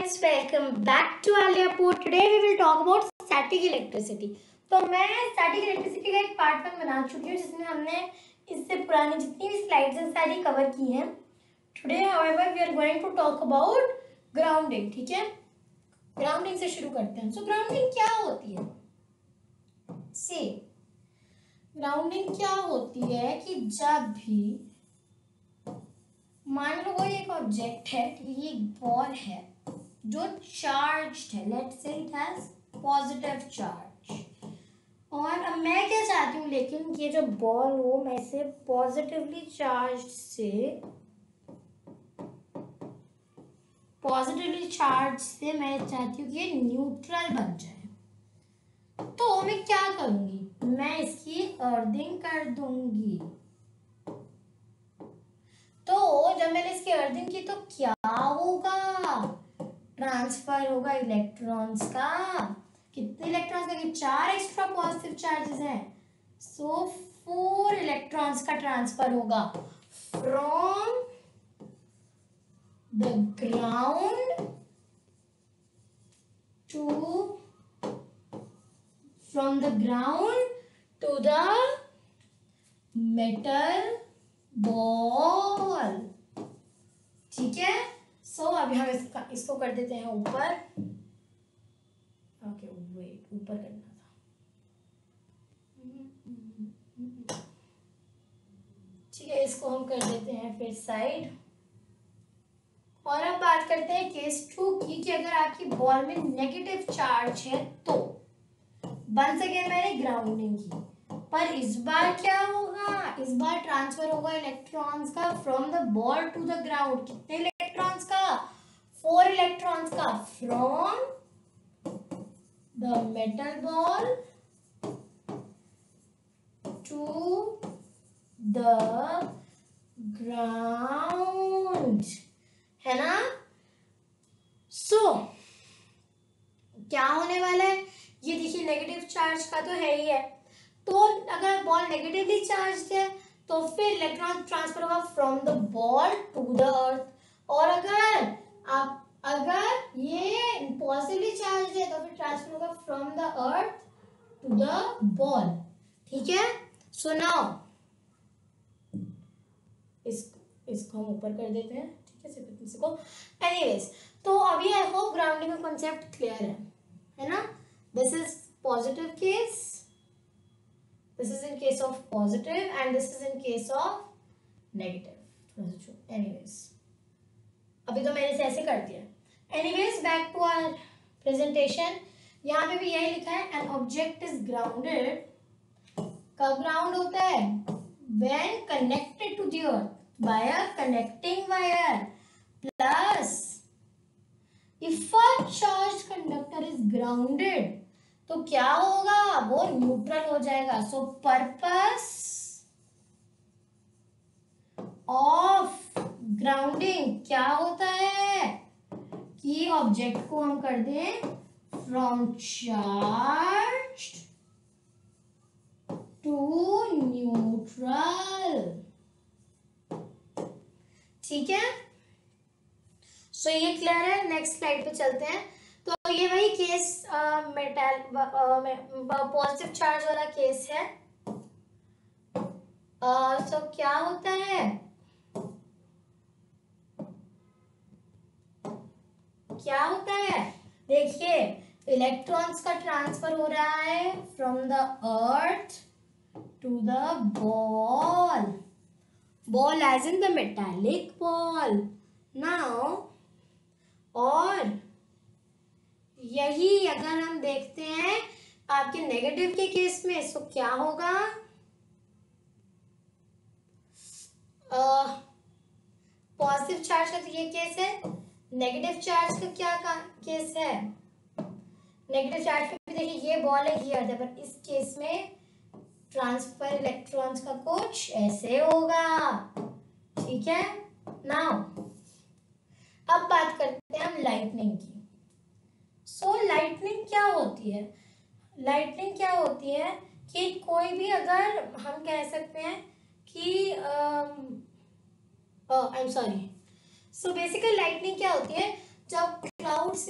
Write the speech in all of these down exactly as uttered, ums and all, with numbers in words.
guys, welcome back to Aliapur. Today we will talk about static electricity. तो मैं static electricity का एक part one बना चुकी हूँ जिसमें हमने इससे पुरानी जितनी भी स्लाइड्स हैं सारी कवर की हैं. Today, however, we are going to talk about grounding. ठीक है, grounding से शुरू करते हैं. So grounding क्या होती है? See, grounding क्या होती है कि जब भी मान लो कोई एक ऑब्जेक्ट है, ये एक बॉल है जो चार्ज्ड है, let's say it has positive charge. और अब मैं क्या चाहती हूँ, लेकिन ये जो बॉल हो मैं इसे पॉजिटिवली चार्ज से पॉजिटिवली चार्ज से मैं चाहती हूँ कि ये न्यूट्रल बन जाए. तो मैं क्या करूंगी, मैं इसकी अर्थिंग कर दूंगी. तो जब मैंने इसकी अर्थिंग की तो क्या होगा, ट्रांसफर होगा इलेक्ट्रॉन्स का. कितने इलेक्ट्रॉन्स का, कि चार एक्स्ट्रा पॉजिटिव चार्जेस हैं. सो फोर इलेक्ट्रॉन्स का ट्रांसफर होगा from the ground to from the ground to the metal ball. ठीक है, सो so, अभी हम इसका इसको कर देते हैं ऊपर. ओके वेट, ऊपर करना था. ठीक है, इसको हम कर देते हैं फिर साइड. और अब बात करते हैं केस टू की, कि अगर आपकी बॉल में नेगेटिव चार्ज है तो वंस अगेन मैंने ग्राउंडिंग की, पर इस बार क्या होगा, इस बार ट्रांसफर होगा इलेक्ट्रॉन्स का from the ball to the ground. कितने इलेक्ट्रॉन्स का, फोर इलेक्ट्रॉन्स का from the metal ball to the ground, है ना. सो so, क्या होने वाला है, ये देखिए नेगेटिव चार्ज का तो है ही है. तो अगर बॉल नेगेटिवली चार्ज है तो फिर इलेक्ट्रॉन ट्रांसफर होगा from the ball to the earth. और अगर आप अगर ये पॉजिटिवली चार्ज है तो फिर ट्रांसफर होगा from the earth to the ball. ठीक है, सो नाउ इस इसको हम ऊपर कर देते हैं. ठीक है, सिर्फ इसको. एनीवेज, तो अभी आई होप ग्राउंडिंग का कॉन्सेप्ट क्लियर है है ना. This is positive case, this is in case of positive and this is in case of negative. Anyways, अभी तो मैंने इसे ऐसे कर दिया. Anyways, back to our presentation. यहाँ पे भी यही लिखा है, an object is grounded. कब ground होता है, when connected to the earth by a connecting wire plus if a charged conductor is grounded तो क्या होगा, वो न्यूट्रल हो जाएगा. सो पर्पस ऑफ ग्राउंडिंग क्या होता है कि ऑब्जेक्ट को हम कर दें फ्रॉम चार्ज टू न्यूट्रल. ठीक है, सो so, ये क्लियर है. नेक्स्ट स्लाइड पे चलते हैं. तो ये वही केस मेटल पॉजिटिव चार्ज वाला केस है. तो uh, क्या होता है, क्या होता है देखिए, इलेक्ट्रॉन्स का ट्रांसफर हो रहा है from the earth to the ball. Ball as in the metallic ball now. और यही अगर हम देखते हैं आपके नेगेटिव के केस में, सो क्या होगा, पॉजिटिव चार्ज का तो ये केस है. नेगेटिव चार्ज का क्या केस है, नेगेटिव चार्ज पे भी देखिए ये बॉल है, ये अर्थ है, पर इस केस में ट्रांसफर इलेक्ट्रॉन्स का कुछ ऐसे होगा. ठीक है, नाउ अब बात करते हैं हम लाइटनिंग की. सो so, लाइटनिंग क्या होती है, लाइटनिंग क्या होती है कि कोई भी, अगर हम कह सकते हैं कि I am sorry, so basically lightning क्या होती है, जब क्लाउड्स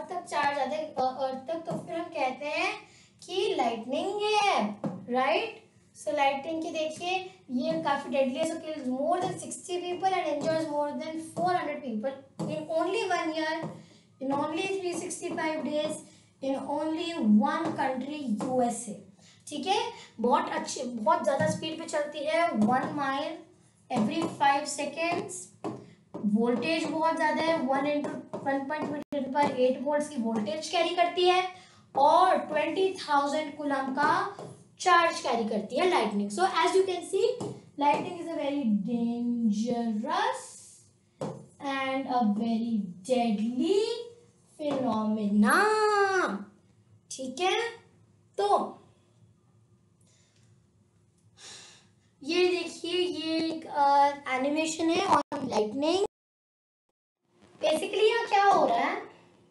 अर्थ तक चार्ज आता है अर्थ तक, तो फिर हम कहते हैं कि लाइटनिंग है, राइट। सो लाइटनिंग की देखिए ये काफी डेडली है, so kills more than sixty people and injures more than four hundred people in only one year, in only three sixty five days, in only one country USA. ठीक है, बहुत अच्छी, बहुत ज्यादा स्पीड पे चलती है, one mile every five seconds. Voltage बहुत ज्यादा है, one into one point two पर एट वोल्ट की वोल्टेज कैरी करती है और ट्वेंटी थाउजेंड कूलम का चार्ज कैरी करती है lightning. So as you can see lightning is a very dangerous and a very deadly phenomena. ठीक है, तो ये देखिए ये एक एनिमेशन है ऑन लाइटनिंग। बेसिकली यहाँ क्या हो रहा है,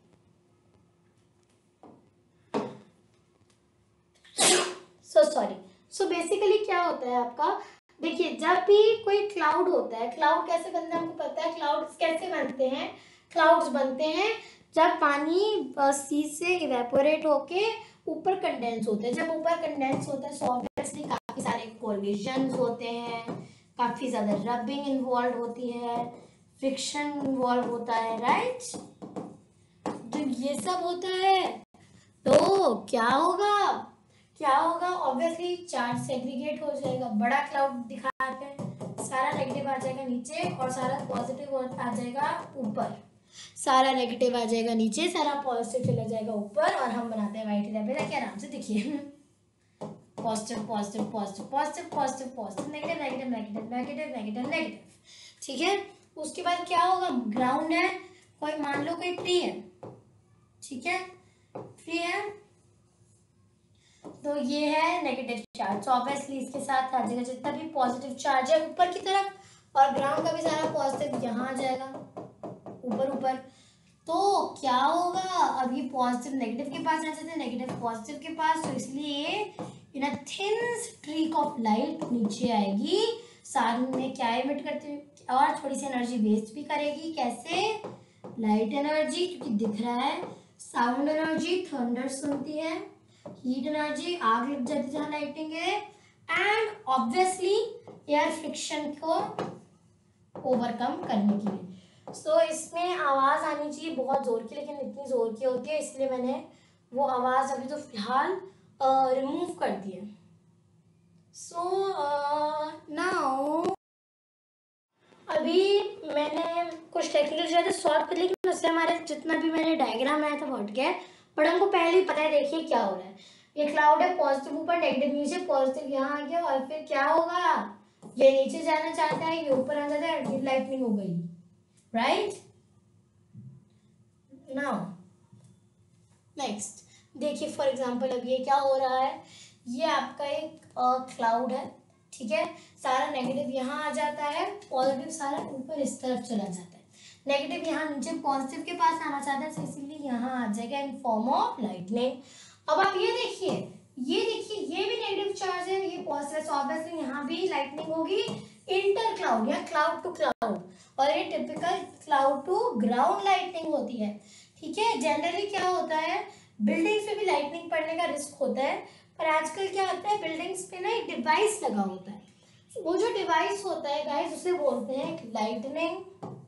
सो सॉरी सो बेसिकली क्या होता है आपका, देखिए जब भी कोई क्लाउड होता है, क्लाउड कैसे बनता है हमको पता है, क्लाउड्स कैसे बनते हैं, क्लाउड्स बनते हैं जब पानी सी से इवेपोरेट होके ऊपर कंडेंस होता है। जब ऊपर कंडेंस होता है तो ऑब्वियसली काफी सारे कोलिजन्स होते हैं, काफी ज्यादा रबिंग इन्वॉल्व होती है, फ्रिक्शन इन्वॉल्व होता है, राइट। जब ये सब होता है तो क्या होगा, क्या होगा ऑब्वियसली चार्ज सेग्रीगेट हो जाएगा। बड़ा क्लाउड दिखाते हैं, सारा नेगेटिव आ जाएगा नीचे और सारा पॉजिटिव आ जाएगा ऊपर, सारा नेगेटिव आ जाएगा नीचे, सारा पॉजिटिव चला जाएगा ऊपर, और हम बनाते हैं व्हाइट लेवल। देखिए आराम से देखिए, positive positive positive positive positive positive negative negative negative negative negative negative. ठीक है, उसके बाद क्या होगा, ग्राउंड है, कोई मान लो कोई ट्री है, ठीक है, ट्री है, तो ये है नेगेटिव चार्ज, तो ऑब्वियसली इसके साथ आ जाएगा जितना भी पॉजिटिव चार्ज है ऊपर की तरफ, और ग्राउंड का भी सारा पॉजिटिव यहाँ आ जाएगा ऊपर ऊपर। तो क्या होगा, अब ये पॉजिटिव नेगेटिव के पास आ जाते हैं, नेगेटिव पॉजिटिव के पास, तो इसलिए in a thin streak of light नीचे आएगी, साथ में क्या एमिट करती है और थोड़ी सी एनर्जी वेस्ट भी करेगी। कैसे, लाइट एनर्जी क्योंकि दिख रहा है, साउंड एनर्जी थंडर सुनती है, हीट एनर्जी आग लग जाती है जहाँ लाइटिंग है, एंड ऑब्वियसली एयर फ्रिक्शन को ओवरकम करने के लिए। सो so, इसमें आवाज आनी चाहिए बहुत जोर की, लेकिन इतनी जोर की होती है इसलिए मैंने वो आवाज अभी तो फिलहाल रिमूव कर दी है। सो नाउ अभी मैंने कुछ टेक्निकल चीजें सॉल्व कर, लेकिन उससे हमारे जितना भी मैंने डायग्राम आया था वो हट गया, बट हमको पहले ही पता है। देखिए क्या हो रहा है, ये क्लाउड है, पॉजिटिव ऊपर नेगेटिव नीचे, पॉजिटिव यहाँ आ गया, और फिर क्या होगा, ये नीचे जाना चाहता है, ये ऊपर आ जाता है, लाइटनिंग हो गई, राइट। नाउ नेक्स्ट देखिए, फॉर एग्जांपल अब ये क्या हो रहा है, ये आपका एक क्लाउड है, ठीक है, सारा नेगेटिव यहाँ आ जाता है, पॉजिटिव सारा ऊपर इस तरफ चला जाता है, नेगेटिव यहाँ नीचे पॉजिटिव के पास आना चाहता है, इसीलिए यहाँ आ जाएगा इन फॉर्म ऑफ लाइटनिंग। अब आप ये देखिए, ये देखिए ये भी नेगेटिव चार्ज है, ये पॉजिटिव, सो ऑब्वियसली यहाँ भी लाइटनिंग होगी इंटर क्लाउड या क्लाउड टू क्लाउड, और ये typical cloud to ground lightning होती है। ठीक है, जनरली क्या होता है, बिल्डिंग्स पे भी लाइटनिंग पड़ने का रिस्क होता है, पर आजकल क्या होता है, बिल्डिंग्स पे ना एक डिवाइस लगा होता है, वो जो डिवाइस होता है गाइस उसे बोलते हैं लाइटनिंग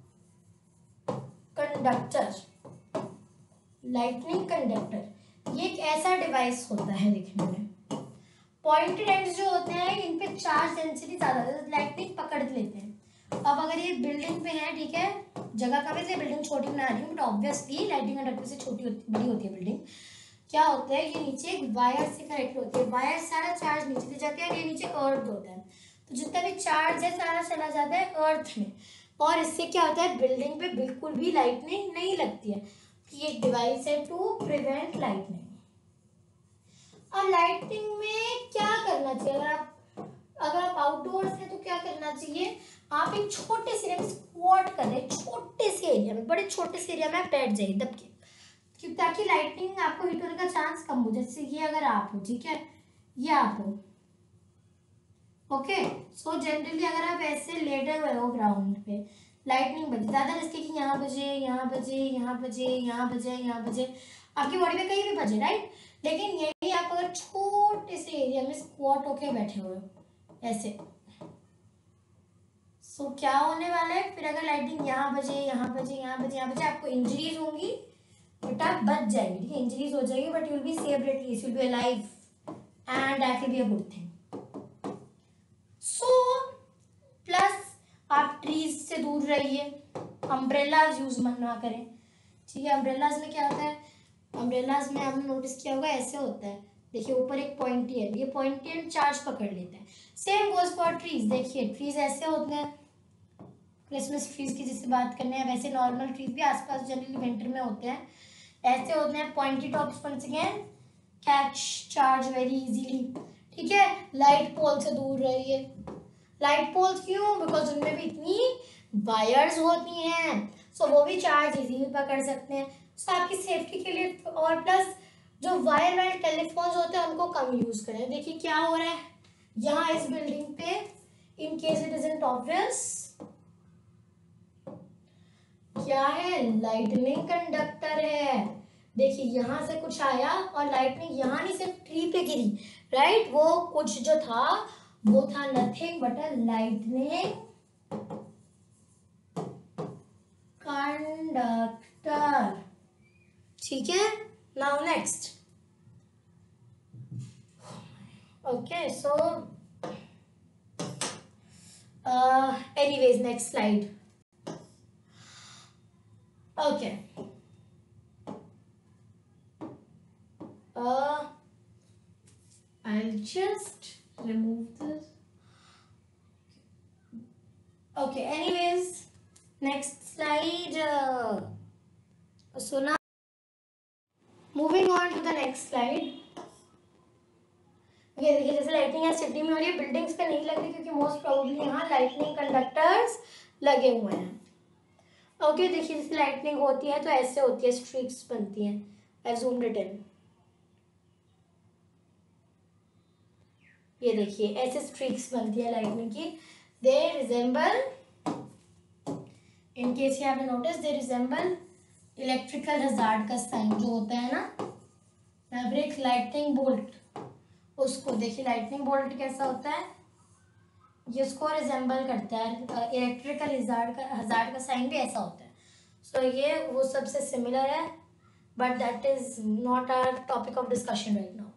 कंडक्टर। लाइटनिंग कंडक्टर ये एक ऐसा डिवाइस होता है, दिखने में पॉइंटेड एंड्स जो होते हैं इन पे चार्ज डेंसिटी ज्यादा होता है, लाइटनिंग पकड़ लेते हैं। अब अगर ये बिल्डिंग पे है, ठीक है, जगह का वैसे बिल्डिंग छोटी बना रही हूँ, बट ऑब्वियसली लाइटिंग कंडक्टर से छोटी होती बड़ी होती है बिल्डिंग। क्या होता है, ये नीचे एक वायर से कनेक्ट होती है, वायर सारा चार्ज नीचे ले जाते हैं, ये नीचे अर्थ होता है, तो जितना भी चार्ज है सारा चला जाता है अर्थ में, और इससे क्या होता है, बिल्डिंग पे बिल्कुल भी लाइटनिंग नहीं लगती है। ये एक डिवाइस है टू प्रिवेंट लाइटनिंग। अब लाइटनिंग में क्या करना चाहिए, अगर आप अगर आप आउटडोर्स हैं तो क्या करना चाहिए, आप एक छोटे से एरिया में स्क्वाट कर रहे हैं, छोटे से एरिया में, बड़े छोटे से एरिया में आप बैठ जाइए दब के, ताकि लाइटनिंग आपको हिट होने का चांस कम हो। जैसे ये अगर आप हो, ठीक है, ये आप हो, ओके, सो जनरली अगर आप ऐसे लेटे हुए हो ग्राउंड पे, लाइटनिंग बजे, ज़्यादा रिस्क है कि यहाँ बजे, यहाँ बजे, यहाँ बजे, यहाँ बजे, यहाँ बजे, आपकी बॉडी में कहीं भी बजे, राइट। लेकिन यही आप अगर छोटे से एरिया में स्क्वाट होके बैठे हुए हो ऐसे, सो so, क्या होने वाला है फिर, अगर लाइटनिंग यहाँ बजे, यहाँ बजे, यहाँ बजे, यहाँ बजे, आपको इंजरीज होंगी बट आप बच जाएंगे, ठीक है, इंजरीज हो जाएगी but you will be saved at least, you will be alive and that will be a good thing. So plus आप ट्रीज से दूर रहिए, अम्ब्रेलाज यूज मना करें, ठीक है। अम्ब्रेलाज में क्या होता है, अम्ब्रेलाज में आपने नोटिस किया होगा ऐसे होता है, देखिए ऊपर एक पॉइंटी है, ये पॉइंटी एंड चार्ज पकड़ लेता है। सेम गोज फॉर ट्रीज, देखिए ट्रीज ऐसे होते हैं, क्रिसमस ट्रीज की जिससे बात करने हैं, वैसे नॉर्मल ट्रीज भी आसपास जनरली विंटर में होते हैं, ऐसे होते हैं, pointy tops once again catch charge very easily, ठीक है। लाइट पोल से दूर रहिए, लाइट पोल्स क्यों, बिकॉज उनमें भी इतनी वायर्स होती हैं, सो so वो भी चार्ज इजीली पकड़ सकते हैं, सो so आपकी सेफ्टी के लिए। और प्लस जो वायर वाले टेलीफोन्स होते हैं उनको कम यूज करें। देखिए क्या हो रहा है यहाँ इस बिल्डिंग पे, in case it isn't obvious, क्या है, लाइटनिंग कंडक्टर है। देखिए यहाँ से कुछ आया और लाइटनिंग यहाँ नहीं सिर्फ ट्री पे गिरी, राइट, वो कुछ जो था वो था nothing but a lightning conductor, ठीक है। Now next, okay, so anyways next slide, okay. uh I'll just remove this, okay, anyways next slide, uh, so now moving on to the next slide, ये देखिए जैसे lightning यहाँ city में हो रही है, बिल्डिंग्स पे नहीं लग रही क्योंकि मोस्ट प्रोबेबली यहाँ लाइटनिंग कंडक्टर्स लगे हुए हैं, ओके okay, देखिए जैसे लाइटनिंग होती है तो ऐसे होती है, स्ट्रीक्स बनती हैं, आई ज़ूम्ड इट इन, ये देखिए ऐसे स्ट्रीक्स बनती है लाइटनिंग की, they resemble, in case you have notice, they resemble electrical hazard का साइन जो होता है ना, फैब्रिक लाइटनिंग बोल्ट, उसको देखिए लाइटनिंग बोल्ट कैसा होता है, ये उसको रिजेंबल करता है, इलेक्ट्रिकल हजार्ड का हजार्ड का साइन भी ऐसा होता है, सो so, ये वो सबसे सिमिलर है but that is not a topic of discussion right now.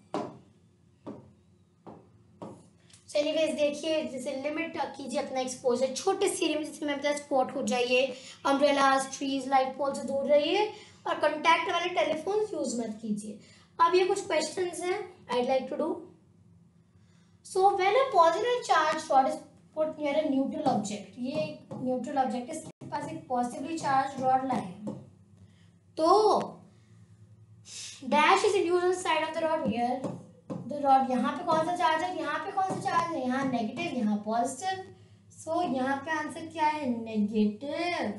So anyways देखिए जैसे लिमिट कीजिए अपना एक्सपोजर, छोटे से एरिया में जैसे मैं बताया स्पॉट हो जाइए, अम्ब्रेलाज, ट्रीज, लाइट पोल से दूर रहिए और कॉन्टैक्ट वाले टेलीफोन यूज मत कीजिए। अब ये कुछ क्वेश्चंस हैं I like to do. So when a positive charge rod is put near a neutral object, ये न्यूट्रल ऑब्जेक्ट है, इसके पास एक पॉजिटिवली चार्ज रॉड लाए तो dash is induced on side of the rod here, the rod, यहाँ पे कौन सा चार्ज है, यहाँ पे कौन सा चार्ज है, यहाँ नेगेटिव, यहाँ पॉजिटिव, सो यहाँ पे आंसर क्या है, negative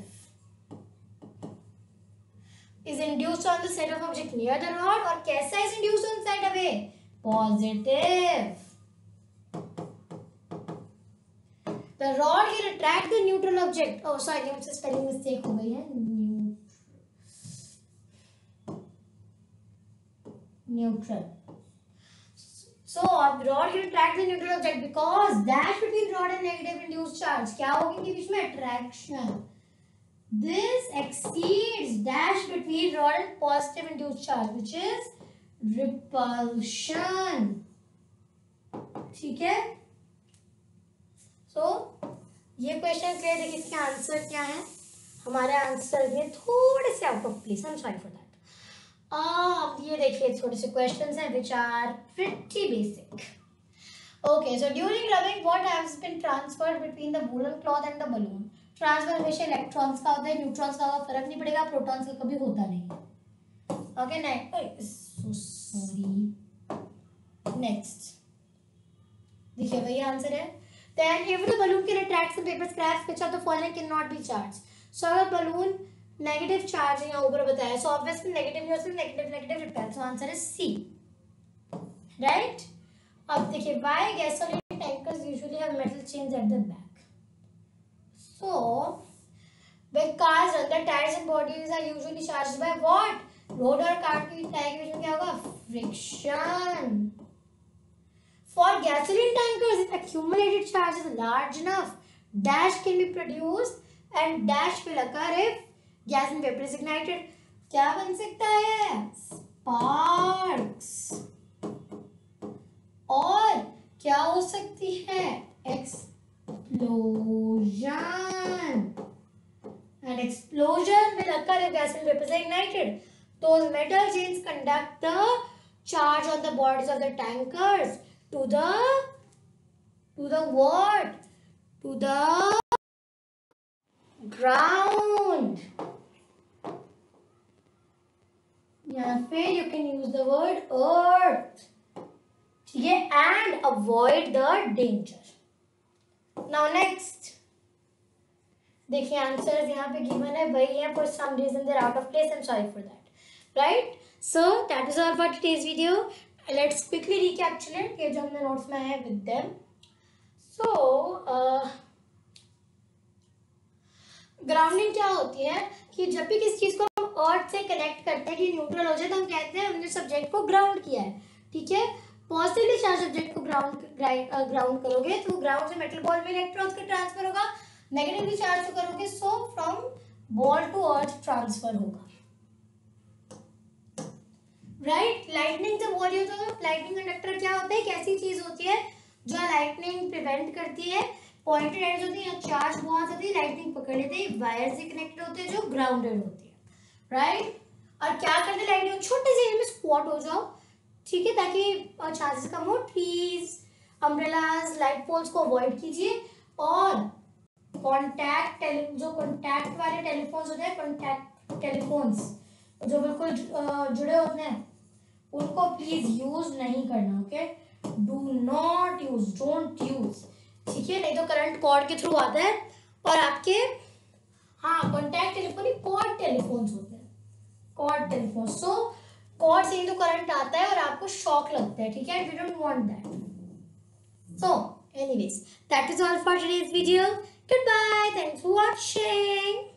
is induced on the side of object near the rod, और कैसा is induced on side away, positive, the rod will attract the neutral object, oh sorry मुझसे spelling mistake हो गई है, neutral, so rod will attract the neutral object because dash between rod and negative induced charge, क्या होगी इनके बीच में, attraction, this exceeds dash between rod and positive induced charge which is repulsion, ठीक है। so ये क्वेश्चन क्लियर है, इसके answer क्या है, हमारे आंसर ये थोड़े से out of place, I am sorry for that. अब ये देखिए थोड़े से क्वेश्चंस हैं which are pretty basic. Okay, so during rubbing what has been transferred between the woolen cloth and the balloon? Transfer हमेशा इलेक्ट्रॉन्स का होता है, न्यूट्रॉन्स का फर्क नहीं पड़ेगा, प्रोटॉन्स का कभी होता नहीं। ओके नेक्स्ट, सॉरी नेक्स्ट देखिए वही आंसर है। Then if the balloon can attract some paper scraps which of the following cannot be charged? So अगर balloon नेगेटिव चार्ज यहाँ ऊपर बताया, so obviously negative use negative negative repel, so answer is C, right. अब देखिए why gasoline tankers usually have metal chains at the back, so When cars run, the tires and bodies are usually charged by what? Road और car की tyre के बीच में क्या होगा? Friction. For gasoline tankers, if accumulated charge is large enough, dash can be produced and dash will occur if gas and vapor is ignited. क्या बन सकता है? Sparks. और क्या हो सकती है? Explosion. An explosion will occur if gas and vapor is ignited. Those metal chains conduct the charge on the bodies of the tankers to the to the what? To the ground. यहाँ पे you can use the word earth. ठीक है, and avoid the danger. Now next. देखिए answers यहाँ पे given है वही है, for some reason they're out of place. I'm sorry for that. Right? So that is all for today's video. Let's quickly recapitulate ये जो हमने notes में आए with them. So uh, grounding क्या होती है कि जब भी किसी चीज को हम अर्थ से कनेक्ट करते हैं कि न्यूट्रल हो जाए तो हम कहते हैं हमने सब्जेक्ट को ग्राउंड किया है. ठीक है, पॉजिटिवली चार्ज सब्जेक्ट को ग्राउंड ग्राउंड करोगे तो ग्राउंड से मेटल बॉल में इलेक्ट्रॉन्स का ट्रांसफर होगा. नेगेटिवली चार्ज करोगे so from ball to earth transfer होगा. राइट, लाइटनिंग जब हो रही हो तो लाइटनिंग कंडक्टर क्या होता है? एक ऐसी चीज होती है जो लाइटनिंग प्रिवेंट करती है. पॉइंटेड एंड्स होती है, चार्ज बहुत होती है, लाइटनिंग पकड़ लेते हैं. वायर से कनेक्टेड होते हैं जो ग्राउंडेड होती है. राइट, और क्या करते हैं लाइटनिंग? छोटे से एरिया में स्पॉट हो जाओ. ठीक है, ताकि चार्जेस कम हो. ट्रीज, अम्ब्रेलाज, लाइट पोल्स को अवॉइड कीजिए. और कॉन्टैक्ट जो कॉन्टैक्ट वाले टेलीफोन्स होते हैं, कॉन्टैक्ट टेलीफोन्स जो बिल्कुल जुड़े होते हैं, उनको प्लीज यूज नहीं करना. Okay, do not use, don't use. ठीक है, नहीं तो करंट कॉर्ड के थ्रू आता है और आपके हाँ कॉन्टैक्ट टेलीफोन कॉर्ड टेलीफोन्स होते हैं, कॉर्ड टेलीफोन. सो कॉर्ड से ही तो करंट आता है और आपको शॉक लगता है. ठीक है, we don't want that. So anyways, that is all for today's video. Goodbye. Thanks for watching.